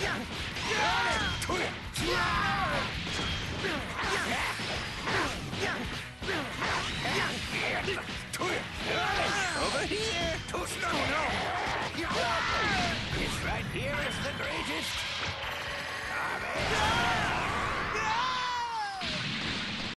Over here! Too slow, no! This right here is the greatest!